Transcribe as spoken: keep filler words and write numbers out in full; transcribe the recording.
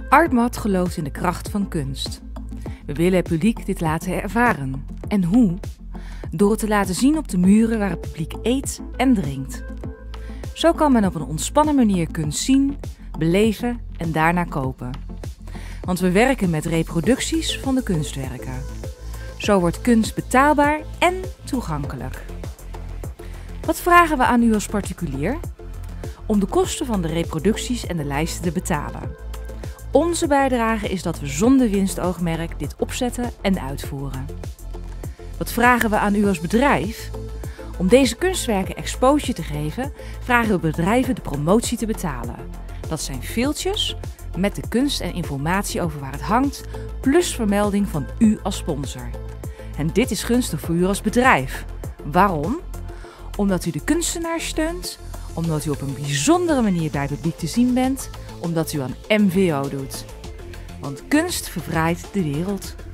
ArtMat gelooft in de kracht van kunst. We willen het publiek dit laten ervaren. En hoe? Door het te laten zien op de muren waar het publiek eet en drinkt. Zo kan men op een ontspannen manier kunst zien, beleven en daarna kopen. Want we werken met reproducties van de kunstwerken. Zo wordt kunst betaalbaar en toegankelijk. Wat vragen we aan u als particulier? Om de kosten van de reproducties en de lijsten te betalen. Onze bijdrage is dat we zonder winstoogmerk dit opzetten en uitvoeren. Wat vragen we aan u als bedrijf? Om deze kunstwerken exposure te geven, vragen we bedrijven de promotie te betalen. Dat zijn filtjes met de kunst en informatie over waar het hangt, plus vermelding van u als sponsor. En dit is gunstig voor u als bedrijf. Waarom? Omdat u de kunstenaar steunt, omdat u op een bijzondere manier bij het publiek te zien bent, omdat u aan M V O doet. Want kunst vervrijdt de wereld.